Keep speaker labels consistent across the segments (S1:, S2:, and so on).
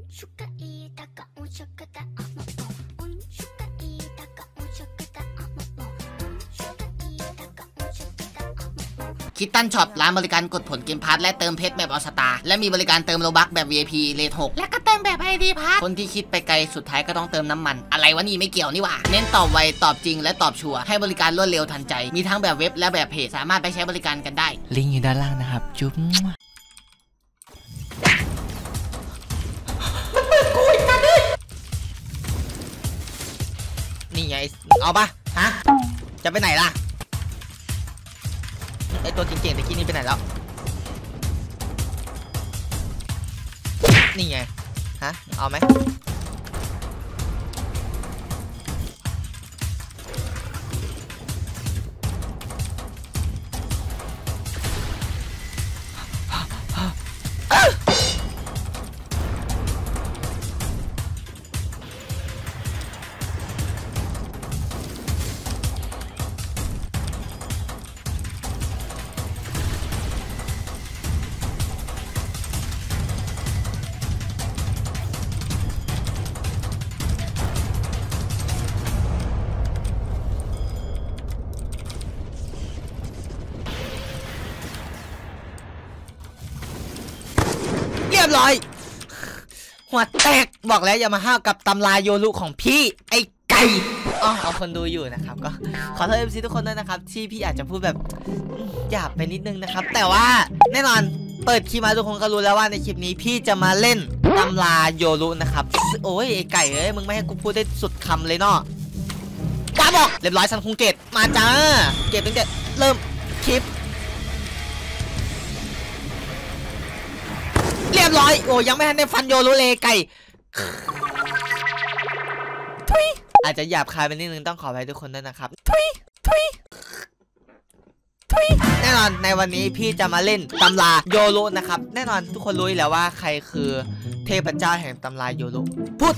S1: คิตตันช็อปร้านบริการกดผลเกมพาร์ทและเติมเพชรแบบออสตาและมีบริการเติมโลบัคแบบ VIP เรท 6และก็เติมแบบ ID พาร์ทคนที่คิดไปไกลสุดท้ายก็ต้องเติมน้ำมันอะไรวะนี่ไม่เกี่ยวนี่หว่าเน้นตอบไวตอบจริงและตอบชัวร์ให้บริการรวดเร็วทันใจมีทั้งแบบเว็บและแบบเพจสามารถไปใช้บริการกันได้
S2: ลิงก์อยู่ด้านล่างนะครับจุ๊บนี่ไงเอาปะฮะจะไปไหนล่ะไอตัวเก่งๆตะกี้นี้ไปไหนแล้วนี่ไงฮะเอาไหมเรียบร้อยหัวแตกบอกแล้วอย่ามาห้าวกับตำราโยรุของพี่ไอ้ไก่เอาคนดูอยู่นะครับก็ขอโทษ MC ทุกคนด้วยนะครับที่พี่อาจจะพูดแบบหยาบไปนิดนึงนะครับแต่ว่าแน่นอนเปิดคลิปมาทุกคนก็รู้แล้วว่าในคลิปนี้พี่จะมาเล่นตำราโยรุนะครับโอ้ยไอ้ไก่เอ้ยมึงไม่ให้กูพูดได้สุดคำเลยเนาะกล้าบอกเรียบร้อยซันคุงเกตมาจ้าเกตตั้งแต่เริ่มคลิปเรียบร้อยโอ้ยังไม่ทันได้ฟันโยรุเลยไก่ทุยอาจจะหยาบคายไปนิดนึงต้องขออภัยทุกคนด้วยนะครับทุยแน่นอนในวันนี้พี่จะมาเล่นตำราโยรุนะครับแน่นอนทุกคนรู้แล้วว่าใครคือเทพเจ้าแห่งตำราโยรุพูด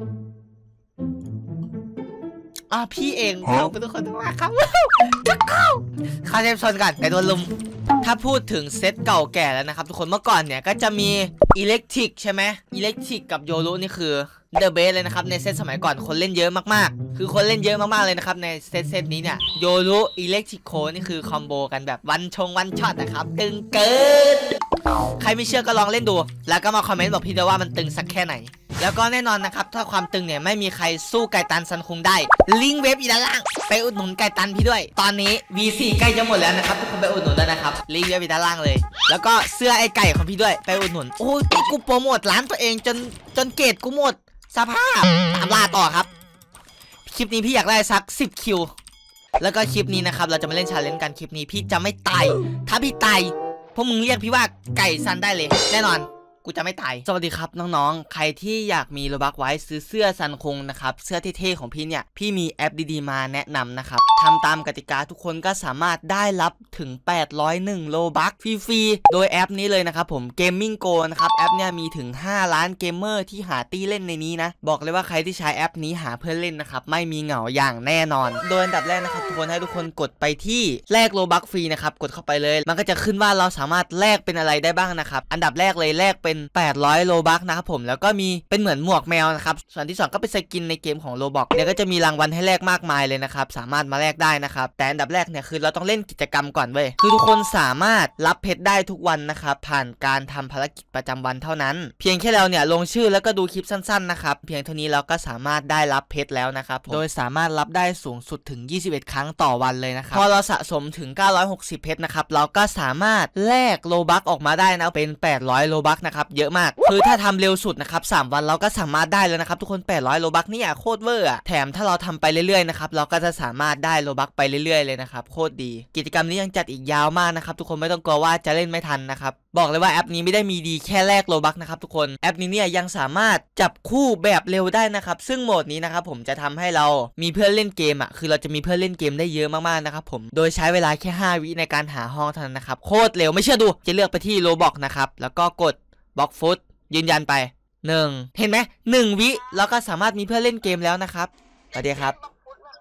S2: พี่เองขอบคุณทุกคนมากครับจะเข้าเทพชนกันไปโดนลุมถ้าพูดถึงเซตเก่าแก่แล้วนะครับทุกคนเมื่อก่อนเนี่ยก็จะมีอิเล็กทริกใช่ไหมอิเล็กทริกกับโยรุนี่คือเดอะเบสเลยนะครับในเซตสมัยก่อนคนเล่นเยอะมากๆคือคนเล่นเยอะมากๆเลยนะครับในเซตนี้เนี่ยโยรุอิเล็กทริกโคนี่คือคอมโบกันแบบวันช็อตนะครับตึงเกินใครไม่เชื่อก็ลองเล่นดูแล้วก็มาคอมเมนต์บอกพี่ด้วยว่ามันตึงสักแค่ไหนแล้วก็แน่นอนนะครับถ้าความตึงเนี่ยไม่มีใครสู้ไก่ตันซันคุงได้ลิงก์เว็บอีด้านล่างไปอุดหนุนไก่ตันพี่ด้วยตอนนี้ V4 ใกล้จะหมดแล้วนะครับทุกคนไปอุดหนุนได้นะครับลิงก์เว็บอีด้านล่างเลยแล้วก็เสื้อไอ้ไก่ของพี่ด้วยไปอุดหนุนโอ้ยกูโปรโมทร้านตัวเองจนเกรดกูหมดสภาพตามล่าต่อครับคลิปนี้พี่อยากได้สัก10 คิวแล้วก็คลิปนี้นะครับเราจะมาเล่นชาเลนจ์กันคลิปนี้พี่จะไม่ตายถ้าพี่ตายพวกมึงเรียกพี่ว่าไก่ซันได้เลยแน่นอนกูจะไม่ตายสวัสดีครับน้องๆใครที่อยากมีโลบัคไว้ซื้อเสื้อซันคงนะครับเสื้อเท่ๆของพี่เนี่ยพี่มีแอปดีๆมาแนะนำนะครับทำตามกติกาทุกคนก็สามารถได้รับถึง801โลบัคฟรีๆโดยแอปนี้เลยนะครับผม Gaming Go นะครับแอปเนี่ยมีถึง5 ล้านเกมเมอร์ที่หาตี้เล่นในนี้นะบอกเลยว่าใครที่ใช้แอปนี้หาเพื่อนเล่นนะครับไม่มีเหงาอย่างแน่นอนโดยอันดับแรกนะครับทุกคนให้ทุกคนกดไปที่แลกโลบัคฟรีนะครับกดเข้าไปเลยมันก็จะขึ้นว่าเราสามารถแลกเป็นอะไรได้บ้างนะครับอันดับแรกเลยแลกเป็น800โลบัคนะครับผมแล้วก็มีเป็นเหมือนหมวกแมวนะครับส่วนที่2ก็เป็นสกินในเกมของโลบอกเนี่ยก็จะมีรางวัลให้แลกมากมายเลยนะครับสามารถมาแลกได้นะครับแต่อันดับแรกเนี่ยคือเราต้องเล่นกิจกรรมก่อนเว้ยคือทุกคนสามารถรับเพชรได้ทุกวันนะครับผ่านการทำภารกิจประจำวันเท่านั้นเพียงแค่เราเนี่ยลงชื่อแล้วก็ดูคลิปสั้นๆนะครับเพียงเท่านี้เราก็สามารถได้รับเพชรแล้วนะครับโดยสามารถรับได้สูงสุดถึง21 ครั้งต่อวันเลยนะครับพอเราสะสมถึง960เพชรนะครับเราก็สามารถแลกโลบัคออกมาได้นะเป็น800โลบัคนะครับเยอะมากคือถ้าทำเร็วสุดนะครับ3 วันเราก็สามารถได้แล้วนะครับทุกคน800โลบัคนี่โคตรเวอร์แถมถ้าเราทำไปเรื่อยๆนะครับเราก็จะสามารถได้โลบัคไปเรื่อยๆเลยนะครับโคตรดีกิจกรรมนี้ยังจัดอีกยาวมากนะครับทุกคนไม่ต้องกลัวว่าจะเล่นไม่ทันนะครับบอกเลยว่าแอปนี้ไม่ได้มีดีแค่แลกโลบัคนะครับทุกคนแอปนี้เนี่ยยังสามารถจับคู่แบบเร็วได้นะครับซึ่งโหมดนี้นะครับผมจะทำให้เรามีเพื่อนเล่นเกมคือเราจะมีเพื่อนเล่นเกมได้เยอะมากๆนะครับผมโดยใช้เวลาแค่5 วิในการหาห้องเท่านั้นนะครับโคตรเร็วไม่เชื่อดูจะเลือกไปที่โลบ็อกนะครับแล้วก็กดบล็อกฟุตยืนยันไป1เห็นไหม1 วิแล้วก็สามารถมีเพื่อนเล่นเกมแล้วนะครับสวัสดีครับ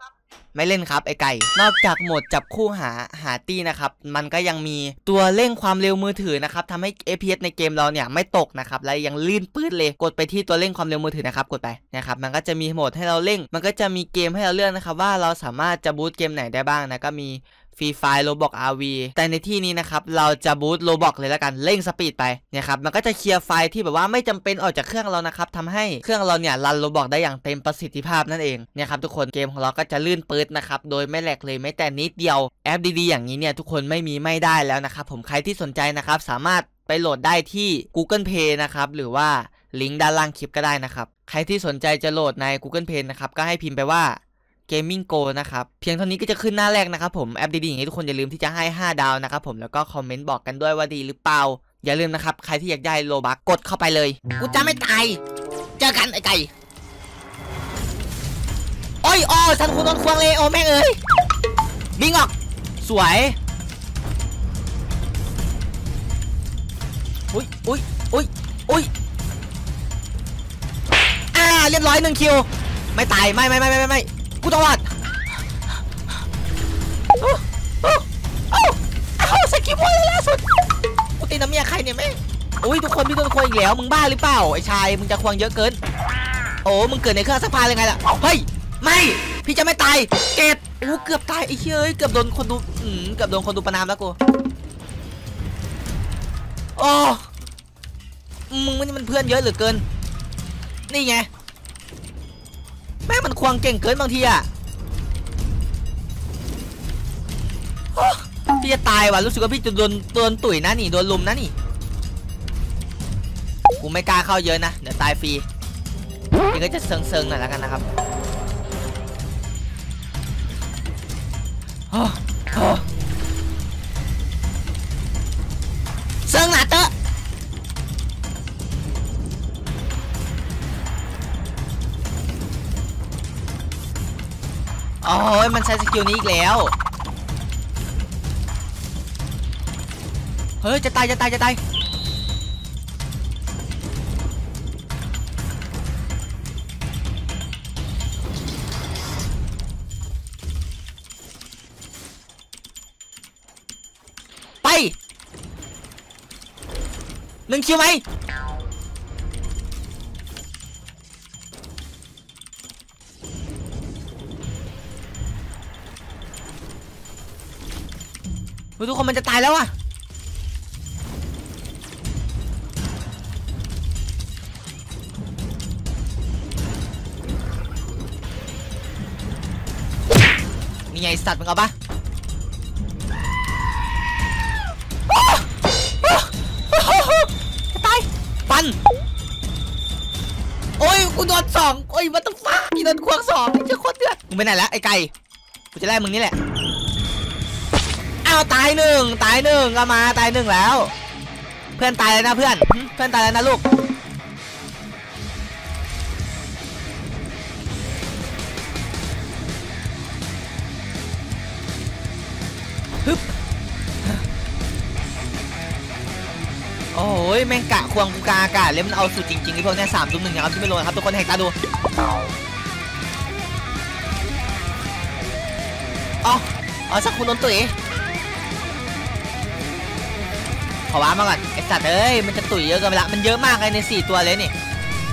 S2: ไม่เล่นครับไอไก่นอกจากโหมดจับคู่หาตี้นะครับมันก็ยังมีตัวเร่งความเร็วมือถือนะครับทำให้ FPS ในเกมเราเนี่ยไม่ตกนะครับและยังลื่นปื้ดเลยกดไปที่ตัวเร่งความเร็วมือถือนะครับกดไปนะครับมันก็จะมีโหมดให้เราเร่งมันก็จะมีเกมให้เราเลือกนะครับว่าเราสามารถจะบูตเกมไหนได้บ้างนะก็มีฟรีไฟล์โรบอก RV แต่ในที่นี้นะครับเราจะบูตโรบอกเลยละกันเร่งสปีดไปนะครับมันก็จะเคลียร์ไฟล์ที่แบบว่าไม่จำเป็นออกจากเครื่องเรานะครับทำให้เครื่องเราเนี่ยรันโรบอกได้อย่างเต็มประสิทธิภาพนั่นเองเนี่ยครับทุกคนเกมของเราก็จะลื่นปื๊ดนะครับโดยไม่แหลกเลยแม้แต่นิดเดียวแอปดีๆอย่างนี้เนี่ยทุกคนไม่ได้แล้วนะครับผมใครที่สนใจนะครับสามารถไปโหลดได้ที่ Google Play นะครับหรือว่าลิงก์ด้านล่างคลิปก็ได้นะครับใครที่สนใจจะโหลดใน Google Play นะครับก็ให้พิมพ์ไปว่าGaming Go นะครับเพียงเท่านี้ก็จะขึ้นหน้าแรกนะครับผมแอปดีๆอย่างนี้ทุกคนอย่าลืมที่จะให้5 ดาวนะครับผมแล้วก็คอมเมนต์บอกกันด้วยว่าดีหรือเปล่าอย่าลืมนะครับใครที่อยากได้โลบัคกดเข้าไปเลยกูจะไม่ตายเจอกันไอ้ไก่โอ้ยอ๋อฉันคุณโดนควงเลยโอ้แม่งเอ้ยบิงออกสวยอุ้ยเรียบร้อย1 คิวไม่ตายไม่กูต้องรอดสกิปวอลเลยล่าสุดกูตีน้ำเมียใครเนี่ยแม่อุ้ยทุกคนพี่โดนควงอีกแล้วมึงบ้าหรือเปล่าไอ้ชายมึงจะควงเยอะเกินโอ้มึงเกิดในเครื่องซักผ้าเลยไงล่ะเฮ้ยไม่พี่จะไม่ตายเกตโอ้เกือบตายไอ้เฮ้ยเกือบโดนคนดูเกือบโดนคนดูประนามแล้วกูโอ้มึงมันเพื่อนเยอะเหลือเกินนี่ไงแม่มันควงเก่งเกินบางทีอะพี่จะตายว่ะรู้สึกว่าพี่จะโดนตุ๋ยนะนี่โดนลุมนะนี่กูไม่กล้าเข้าเยอะนะเดี๋ยวตายฟรีพี่ก็จะเซิงหน่อยแล้วกันนะครับเซิงหนาเตอะโอ้ยมันใช้สกิลนี้อีกแล้วเฮ้ยจะตายไป1 คิวไหมทุกคนมันจะตายแล้วอะนี่ไงสัตว์มึงเอาปะตายปันโอ้ยกูโดน2โอ้ยมันต้องฟ้าพี่โดนควง2จะโคตรเดือดมึงไปไหนแล้วไอ้ไก่กูจะไล่มึงนี่แหละอ้าวตาย1ก็มาตาย1แล้วเพื่อนตายแล้วนะเพื่อนตายแล้วนะลูกฮึบโอ้ยแม่งกะควงกูกาอากาศเลยมันเอาสุดจริงๆไอ้พวกนี้3 1นะครับที่ไม่ลงนะครับทุกคนแหกตาดูอ๋อสักคุณโดนตุ๋ยขอว้ามาก่อนไอ้สัตว์เอ้ยมันจะตุ๋ยเยอะเกินไปละมันเยอะมากเลยใน4 ตัวเลยนี่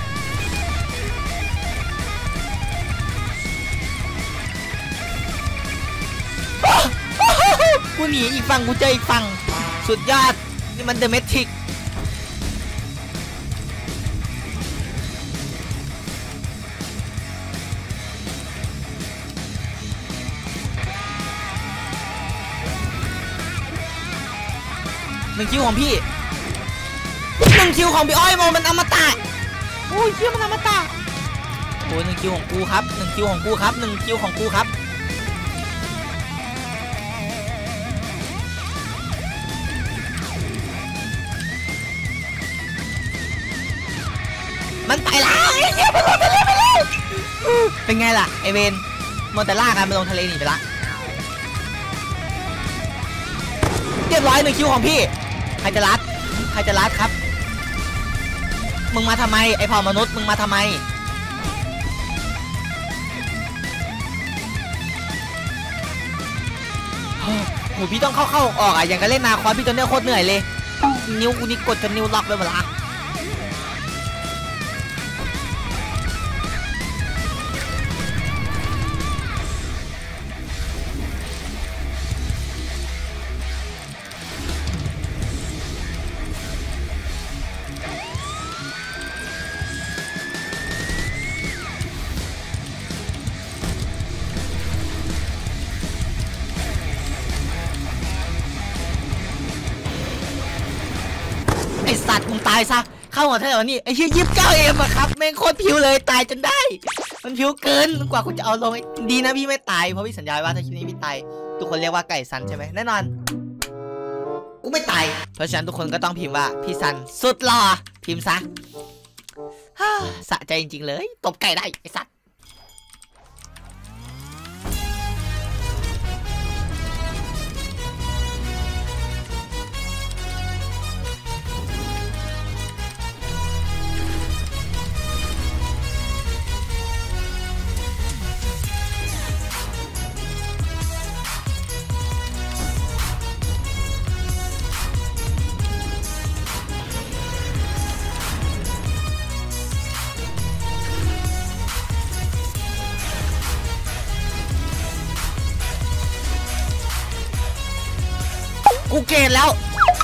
S2: กูหนีอีกฝั่งกูเจออีกฝั่งสุดยอดนี่มันเดอะเมทริก1 คิวของพี่1 คิวของพี่อ้อยโมมันอมตะโอ้ยเชี่ยมันอมตะโอ้ย1 คิวของกูครับ1 คิวของกูครับ1 คิวของกูครับมันไปแล้วเป็นไงล่ะไอเวนมอนแต่ล่ากันมาลงทะเลหนีไปละเรียบร้อย1 คิวของพี่ใครจะรัดครับมึงมาทำไมไอเผ่ามนุษย์มึงมาทำไมโหพี่ต้องเข้าออกอ่ะอย่างกับเล่นนาคอสพี่จนเนี่ยโคตรเหนื่อยเลยนิ้วกูนี่กดจนนิ้วล็อกไปหมดละไอสัตว์มึงตายซะเข้าหัวเท่าไหร่นี่ไอเชี่ย29 เอ็มอะครับแม่งโคตรผิวเลยตายจนได้มันผิวเกินกว่ากูจะเอาลงดีนะพี่ไม่ตายเพราะพี่สัญญาว่าถ้าคลิปนี้พี่ตายทุกคนเรียกว่าไก่ซันใช่ไหมแน่นอนกูไม่ตายเพราะฉะนั้นทุกคนก็ต้องพิมพ์ว่าพี่ซันสุดหล่อพิมพ์ซะสะใจจริงๆเลยตบไก่ได้ไอสัตว์กูเกณฑ์แล้ว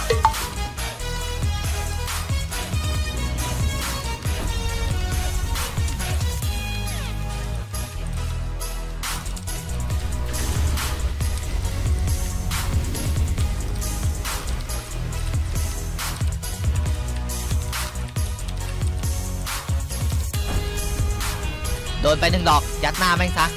S2: โดนไป1 ดอกยัดหน้าแม่งซะ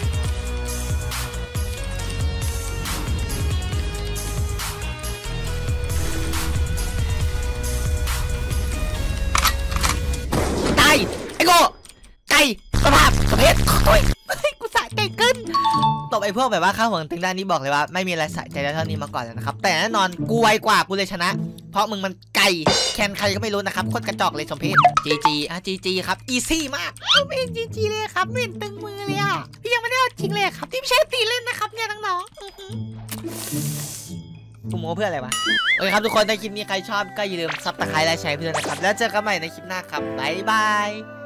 S2: ไอ้โง่ไก่สภาพสะเพชรโอ้ยกูสะใจเกินตบไอ้พวกแบบว่าข้าวหัวตึงด้านนี้บอกเลยว่าไม่มีอะไรสะใจเท่านี้มาก่อนแล้วนะครับแต่แน่นอนกูไวกว่ากูเลยชนะเพราะมึงมันไก่แคนใครก็ไม่รู้นะครับโคตรกระจอกเลยสมเพชจีครับอีซี่มากไม่เห็นจีเลยครับไม่เห็นตึงมือเลยอ่ะพี่ยังไม่ได้เอาจริงเลยครับที่ไม่ใช่ตีเล่นนะครับเนี่ยน้องกูโม้เพื่ออะไรวะโอเคครับทุกคนในคลิปนี้ใครชอบก็อย่าลืมซับสไครต์และแชร์เพื่อนนะครับแล้วเจอกันใหม่ในคลิปหน้าครับบ๊ายบาย